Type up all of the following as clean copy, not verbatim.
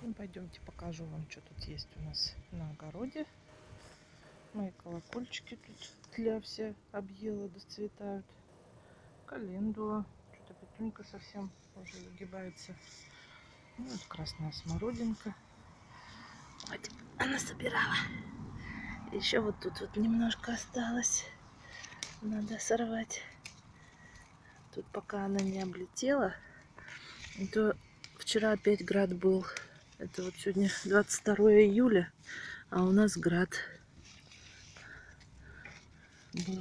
Ну, пойдемте покажу вам, что тут есть у нас на огороде. Мои колокольчики тут тля все объела, доцветают. Календула. Что-то петунька совсем уже загибается. Ну, вот красная смородинка. Вот она собирала. Еще вот тут вот немножко осталось. Надо сорвать. Тут пока она не облетела, то вчера опять град был. Это вот сегодня 22 июля, а у нас град был.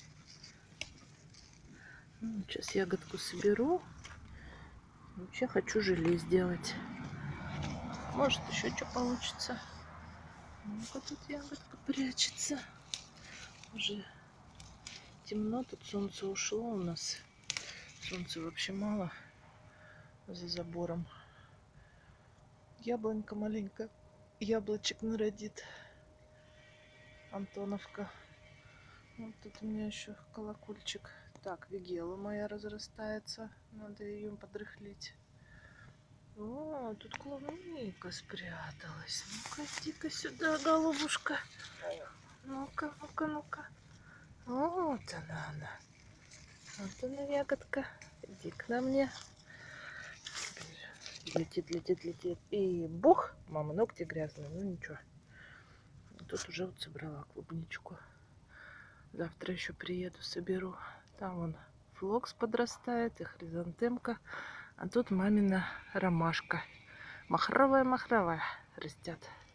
Ну, сейчас ягодку соберу. Вообще хочу желе сделать. Может еще что получится. Ну-ка тут ягодка прячется. Уже темно, тут солнце ушло у нас. Солнца вообще мало за забором. Яблонька маленькая. Яблочек народит. Антоновка. Вот тут у меня еще колокольчик. Так, вигела моя разрастается. Надо ее подрыхлить. О, тут клубника спряталась. Ну-ка, иди-ка сюда, голубушка. Ну-ка, ну-ка, ну-ка. Вот она. Вот она, ягодка. Иди к нам мне. Летит. И бух! Мама, ногти грязные. Ну ничего. Тут уже вот собрала клубничку. Завтра еще приеду, соберу. Там вон флокс подрастает и хризантемка. А тут мамина ромашка. Махровая растет.